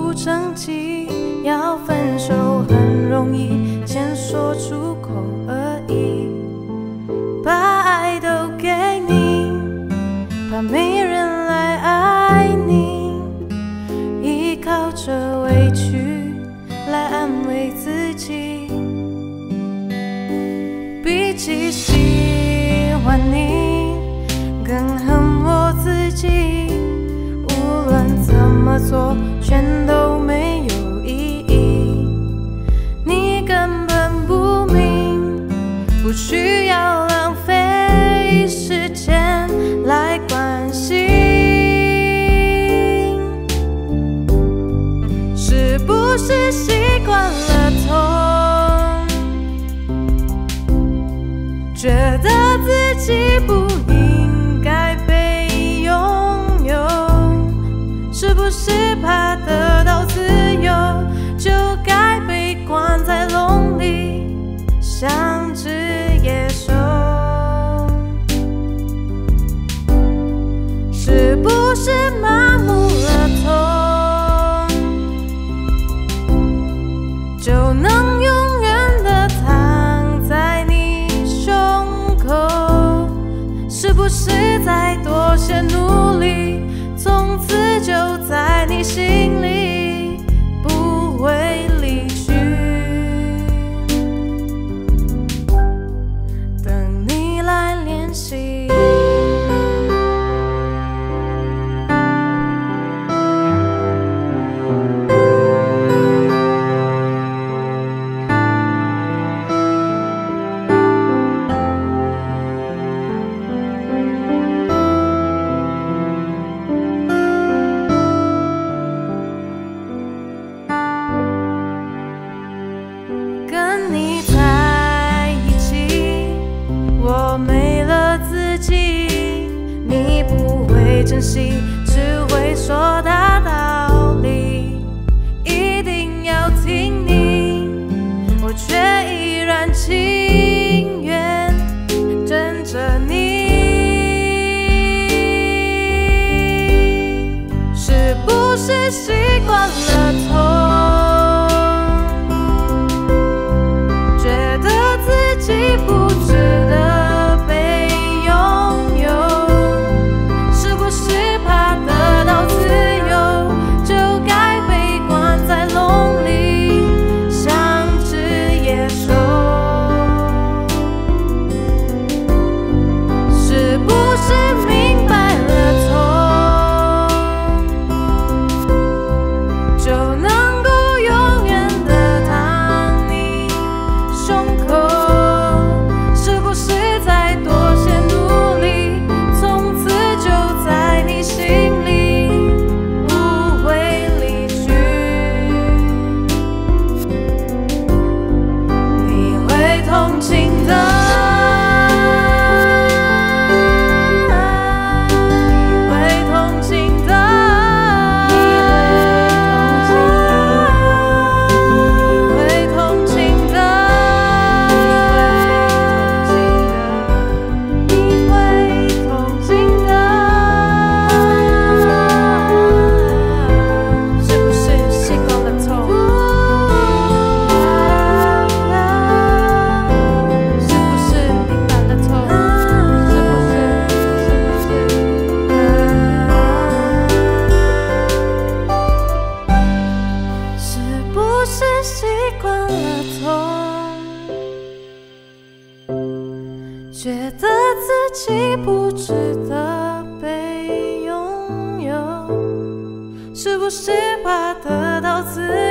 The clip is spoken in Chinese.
不争气，要分手很容易，先说出口而已。把爱都给你，怕没人来爱你，依靠着委屈来安慰自己。比起喜欢你，更恨我自己。无论怎么做，全都没有意义。你根本不明，不需要浪费时间来关心。是不是习惯了痛，觉得自己不应该被拥有？是不是怕得到自由，就该被关在笼里，像只野兽？是不是麻木了痛，就能永远地躺在你胸口？是不是再多些努力，从此就在你心里不会离去？等你来联系。跟你在一起，我没了自己，你不会珍惜，只会说大道理，一定要听你，我却依然情愿跟着你。是不是习惯了痛，不值得被拥有？是不是怕得到自由，就该被关在笼里，像只野兽？是不是明白了痛，就能够永远地躺你胸口？再多些努力，从此就在你心里不会离去。你会同情的，你会同情的，你会同情的。习惯了痛，觉得自己不值得被拥有？是不是怕得到自由？